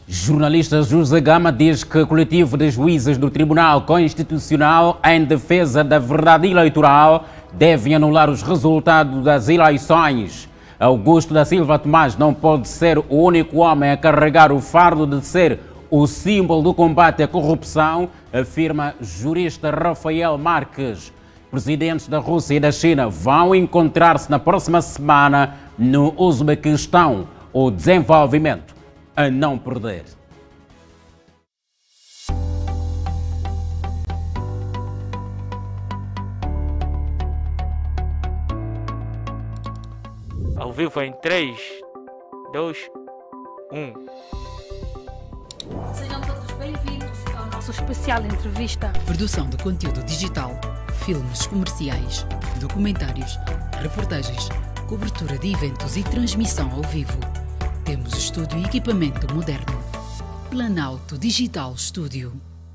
Jornalista José Gama diz que o coletivo de juízes do Tribunal Constitucional em defesa da verdade eleitoral deve anular os resultados das eleições. Augusto da Silva Tomás não pode ser o único homem a carregar o fardo de ser o símbolo do combate à corrupção, afirma jurista Rafael Marques. Presidentes da Rússia e da China vão encontrar-se na próxima semana no Uzbequistão. O desenvolvimento a não perder. Ao vivo em 3, 2, 1. Sejam todos bem-vindos ao nosso especial entrevista. Produção de conteúdo digital, filmes comerciais, documentários, reportagens, cobertura de eventos e transmissão ao vivo. Temos estúdio e equipamento moderno. Planalto Digital Studio.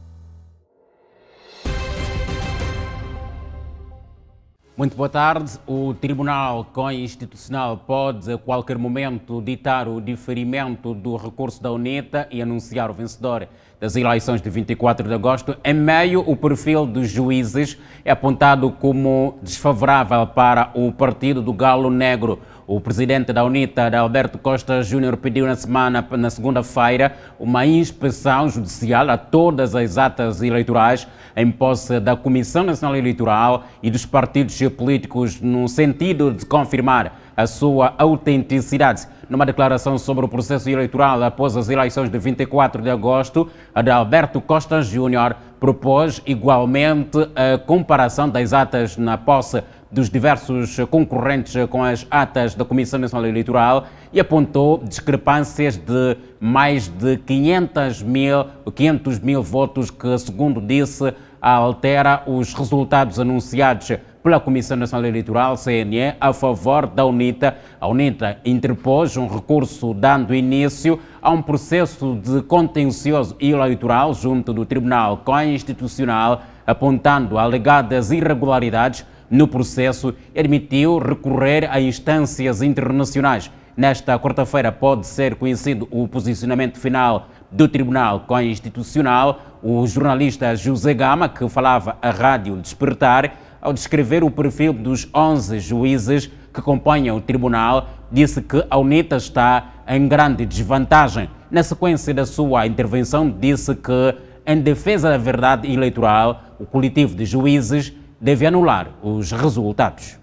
Muito boa tarde. O Tribunal Constitucional pode a qualquer momento ditar o diferimento do recurso da UNITA e anunciar o vencedor das eleições de 24 de agosto. Em meio, o perfil dos juízes é apontado como desfavorável para o Partido do Galo Negro. O presidente da UNITA, Alberto Costa Júnior, pediu na segunda-feira uma inspeção judicial a todas as atas eleitorais em posse da Comissão Nacional Eleitoral e dos partidos políticos no sentido de confirmar a sua autenticidade. Numa declaração sobre o processo eleitoral após as eleições de 24 de agosto, Alberto Costa Júnior propôs igualmente a comparação das atas na posse dos diversos concorrentes com as atas da Comissão Nacional Eleitoral e apontou discrepâncias de mais de 500 mil votos que, segundo disse, altera os resultados anunciados pela Comissão Nacional Eleitoral, CNE, a favor da UNITA. A UNITA interpôs um recurso dando início a um processo de contencioso eleitoral junto do Tribunal Constitucional, apontando alegadas irregularidades no processo e admitiu recorrer a instâncias internacionais. Nesta quarta-feira pode ser conhecido o posicionamento final do Tribunal Constitucional. O jornalista José Gama, que falava à Rádio Despertar, ao descrever o perfil dos 11 juízes que compõem o tribunal, disse que a UNITA está em grande desvantagem. Na sequência da sua intervenção, disse que, em defesa da verdade eleitoral, o coletivo de juízes deve anular os resultados.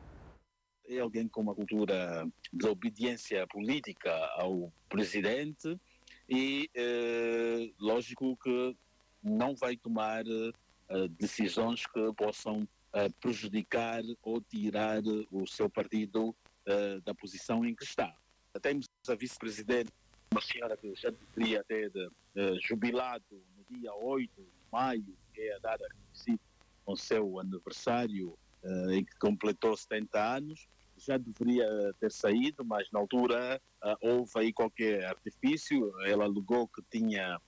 É alguém com uma cultura de obediência política ao presidente e, lógico que não vai tomar decisões que possam prejudicar ou tirar o seu partido da posição em que está. Temos a vice-presidente, uma senhora que já deveria ter jubilado no dia 8 de maio, que é a data conhecida com seu aniversário, em que completou 70 anos, já deveria ter saído, mas na altura houve aí qualquer artifício. Ela alegou que tinha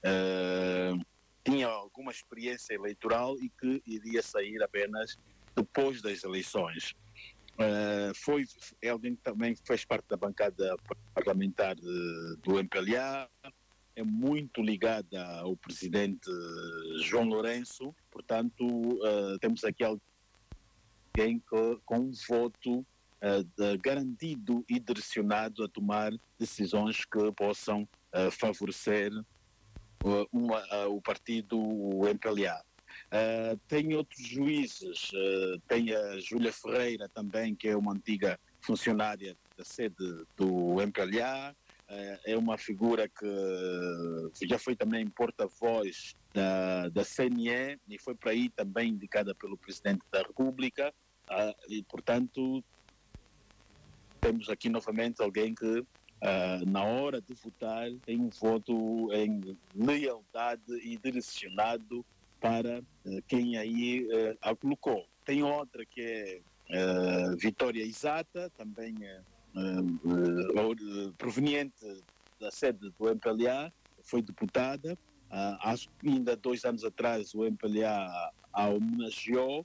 alguma experiência eleitoral e que iria sair apenas depois das eleições. É alguém que também fez parte da bancada parlamentar do MPLA, é muito ligada ao presidente João Lourenço, portanto temos aqui alguém com um voto garantido e direcionado a tomar decisões que possam favorecer o partido MPLA. Tem outros juízes, tem a Júlia Ferreira também, que é uma antiga funcionária da sede do MPLA, é uma figura que já foi também porta-voz da CNE e foi para aí também indicada pelo Presidente da República, e portanto temos aqui novamente alguém que na hora de votar tem um voto em lealdade e direcionado para quem aí a colocou. Tem outra que é Vitória Exata, também proveniente da sede do MPLA, foi deputada. Acho que ainda 2 anos atrás o MPLA a homenageou.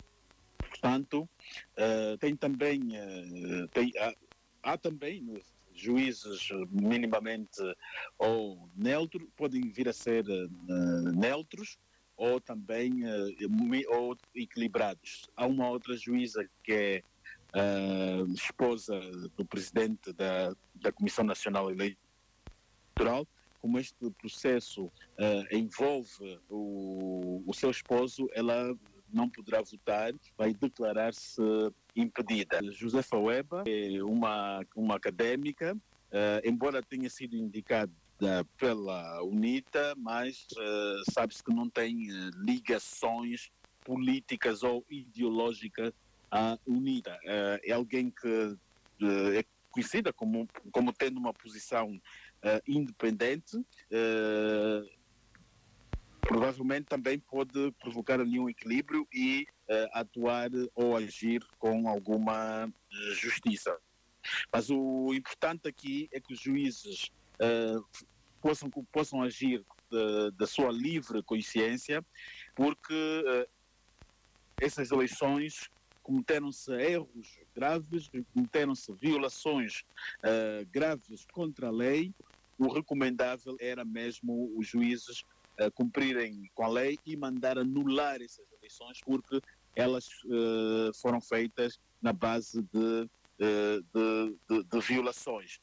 Portanto, tem também há também juízes minimamente ou neutros, podem vir a ser neutros ou também ou equilibrados. Há uma outra juíza que é esposa do presidente da Comissão Nacional Eleitoral. Como este processo envolve o seu esposo, ela não poderá votar, vai declarar-se impedida. Josefa Weba é uma académica, embora tenha sido indicada pela UNITA, mas sabe-se que não tem ligações políticas ou ideológicas à UNITA. É alguém que é conhecida como tendo uma posição independente, provavelmente também pode provocar ali um equilíbrio e atuar ou agir com alguma justiça. Mas o importante aqui é que os juízes possam agir da sua livre consciência, porque essas eleições cometeram-se erros graves, cometeram-se violações graves contra a lei. O recomendável era mesmo os juízes cumprirem com a lei e mandar anular essas eleições, porque elas foram feitas na base de violações.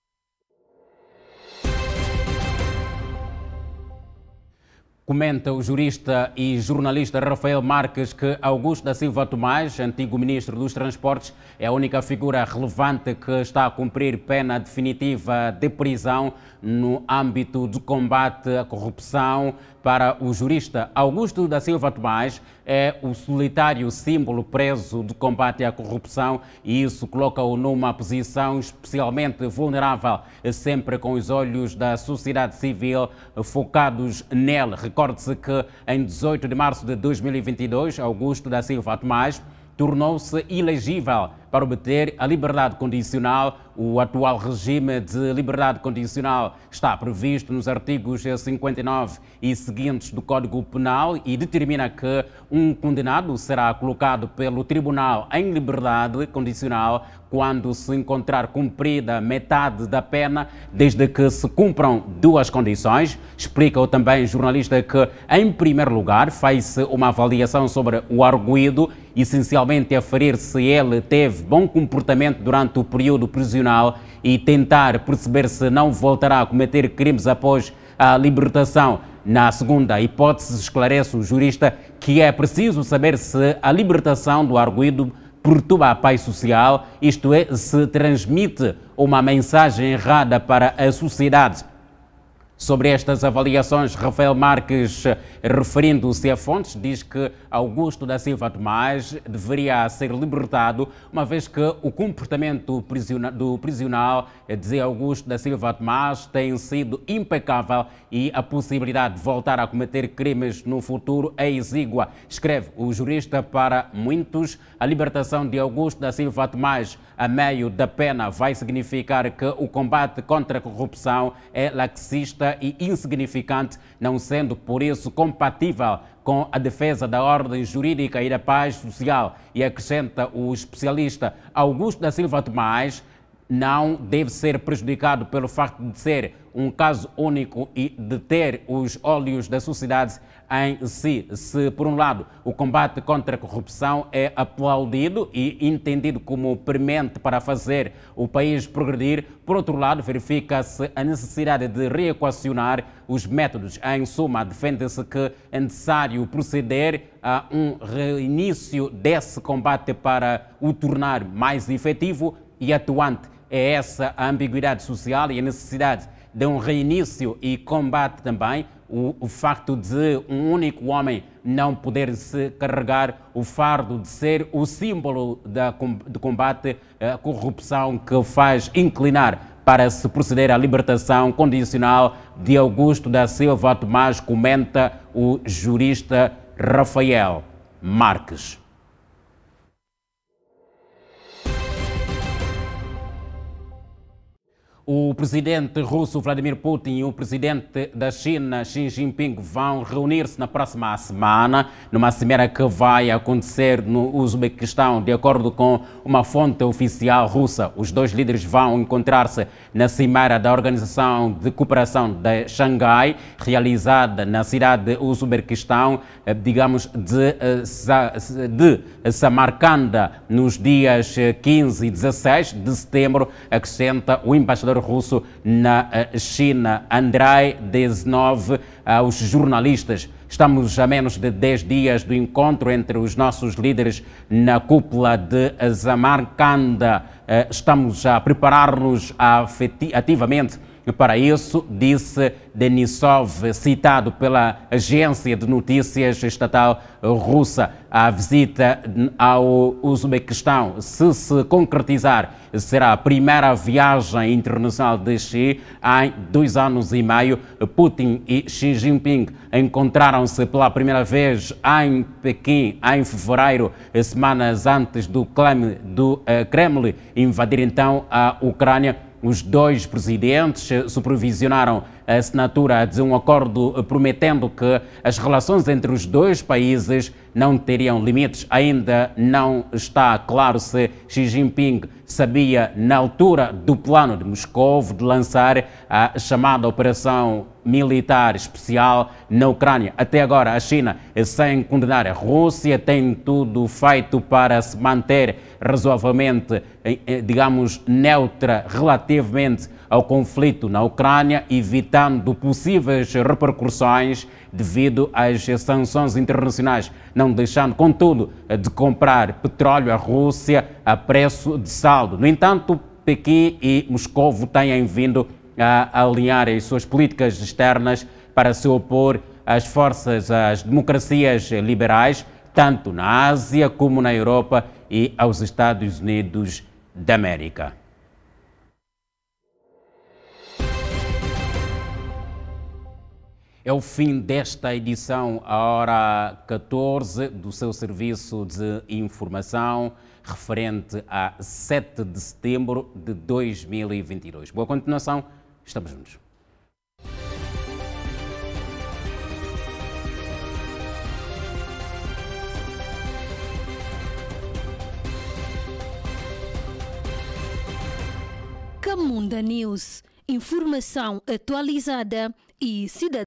Comenta o jurista e jornalista Rafael Marques que Augusto da Silva Tomás, antigo ministro dos Transportes, é a única figura relevante que está a cumprir pena definitiva de prisão no âmbito do combate à corrupção. Para o jurista, Augusto da Silva Tomás é o solitário símbolo preso do combate à corrupção e isso coloca-o numa posição especialmente vulnerável, sempre com os olhos da sociedade civil focados nele. Recorde-se que em 18 de março de 2022, Augusto da Silva Tomás tornou-se elegível para obter a liberdade condicional. O atual regime de liberdade condicional está previsto nos artigos 59 e seguintes do Código Penal e determina que um condenado será colocado pelo Tribunal em liberdade condicional quando se encontrar cumprida metade da pena, desde que se cumpram duas condições. Explica-o também o jornalista que, em primeiro lugar, faz-se uma avaliação sobre o arguido, essencialmente aferir se ele teve bom comportamento durante o período prisional e tentar perceber se não voltará a cometer crimes após a libertação. Na segunda hipótese, esclarece o jurista que é preciso saber se a libertação do arguido perturba a paz social, isto é, se transmite uma mensagem errada para a sociedade. Sobre estas avaliações, Rafael Marques, referindo-se a fontes, diz que Augusto da Silva Tomás deveria ser libertado, uma vez que o comportamento do prisional, dizia Augusto da Silva Tomás, tem sido impecável e a possibilidade de voltar a cometer crimes no futuro é exígua. Escreve o jurista, para muitos, a libertação de Augusto da Silva Tomás a meio da pena vai significar que o combate contra a corrupção é laxista e insignificante, não sendo por isso compatível com a defesa da ordem jurídica e da paz social. E acrescenta o especialista, Augusto da Silva Tomás não deve ser prejudicado pelo facto de ser um caso único e de ter os olhos da sociedade em si. Se, por um lado, o combate contra a corrupção é aplaudido e entendido como premente para fazer o país progredir, por outro lado, verifica-se a necessidade de reequacionar os métodos. Em suma, defende-se que é necessário proceder a um reinício desse combate para o tornar mais efetivo e atuante. É essa a ambiguidade social e a necessidade de um reinício e combate também o facto de um único homem não poder se carregar o fardo de ser o símbolo de combate à corrupção, que faz inclinar para se proceder à libertação condicional de Augusto da Silva Tomás, comenta o jurista Rafael Marques. O presidente russo Vladimir Putin e o presidente da China Xi Jinping vão reunir-se na próxima semana, numa cimeira que vai acontecer no Uzbequistão, de acordo com uma fonte oficial russa. Os dois líderes vão encontrar-se na cimeira da Organização de Cooperação de Xangai, realizada na cidade de Uzbequistão, digamos, de Samarcanda, nos dias 15 e 16 de setembro, acrescenta o embaixador russo na China, Andrei Deznov, aos jornalistas. Estamos a menos de 10 dias do encontro entre os nossos líderes na cúpula de Samarcanda. Estamos a preparar-nos ativamente para isso, disse Denisov, citado pela agência de notícias estatal russa. A visita ao Uzbequistão, se concretizar, será a primeira viagem internacional de Xi em 2 anos e meio. Putin e Xi Jinping encontraram-se pela primeira vez em Pequim em fevereiro, semanas antes do Kremlin invadir então a Ucrânia. Os dois presidentes supervisionaram a assinatura de um acordo prometendo que as relações entre os dois países não teriam limites. Ainda não está claro se Xi Jinping sabia, na altura do plano de Moscou, de lançar a chamada Operação Militar Especial na Ucrânia. Até agora, a China, sem condenar a Rússia, tem tudo feito para se manter razoavelmente, digamos, neutra relativamente ao conflito na Ucrânia, evitando possíveis repercussões devido às sanções internacionais, não deixando, contudo, de comprar petróleo à Rússia a preço de saldo. No entanto, Pequim e Moscou têm vindo a alinhar as suas políticas externas para se opor às democracias liberais, tanto na Ásia como na Europa e aos Estados Unidos da América. É o fim desta edição, a hora 14, do seu serviço de informação, referente a 7 de setembro de 2022. Boa continuação, estamos juntos. Camunda News, informação atualizada e cidadania.